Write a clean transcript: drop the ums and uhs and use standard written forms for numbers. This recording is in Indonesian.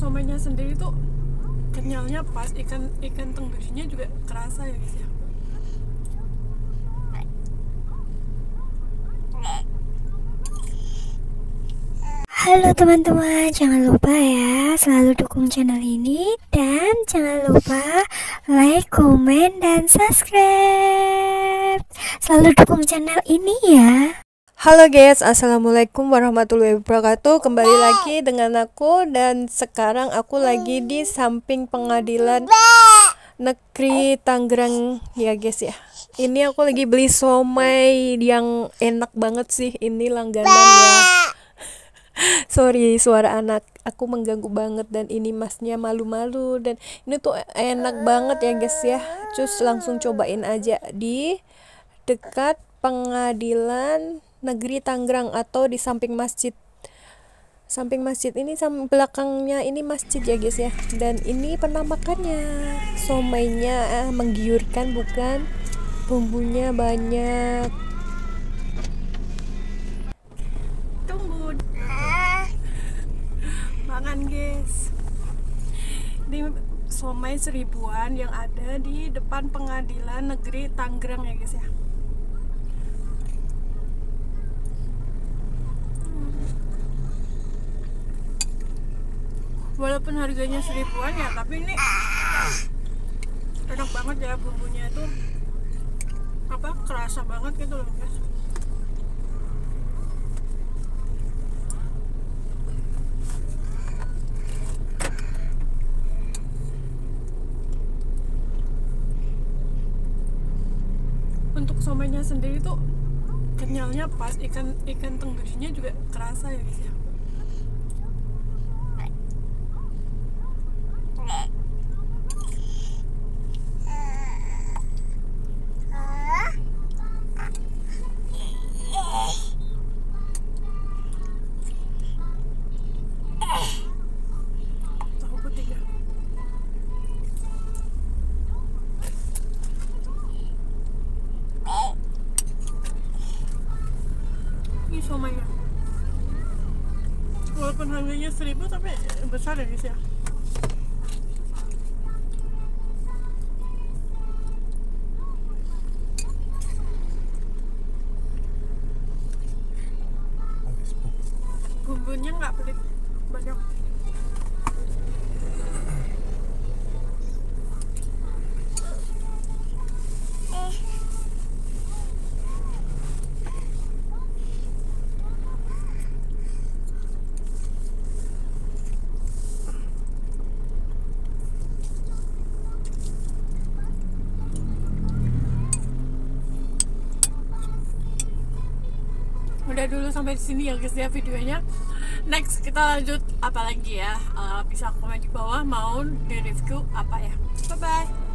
somainya sendiri tuh kenyalnya pas, ikan tenggirinya juga kerasa ya guys ya. Halo teman-teman, jangan lupa ya selalu dukung channel ini dan jangan lupa like, komen, dan subscribe. Selalu dukung channel ini ya. Halo guys, assalamualaikum warahmatullahi wabarakatuh. Kembali lagi dengan aku, dan sekarang aku lagi di samping pengadilan negeri Tangerang ya guys ya. Ini aku lagi beli somai yang enak banget sih, ini langganannya. Sorry, suara anak aku mengganggu banget, dan ini masnya malu-malu, dan ini tuh enak banget ya guys ya. Cus langsung cobain aja di dekat pengadilan negeri Tangerang atau di samping masjid. Samping masjid ini, belakangnya ini masjid ya guys ya. Dan ini penampakannya. Somainya menggiurkan bukan? Bumbunya banyak. Tunggu. Makan guys. Di somai seribuan yang ada di depan pengadilan negeri Tangerang ya guys ya. Walaupun harganya seribuan ya, tapi ini enak banget ya, bumbunya itu kerasa banget gitu loh guys. Untuk somainya sendiri tuh kenyalnya pas, ikan tenggirinya juga kerasa ya guys ya. Tahu putih ya. Ini somainya. Walaupun harganya 1000 tapi besar ya guys ya. Bumbunya nggak pelit, banyak. Udah dulu sampai di sini ya guys ya videonya. Next kita lanjut apa lagi ya? Bisa komen di bawah mau di review apa ya. Bye bye.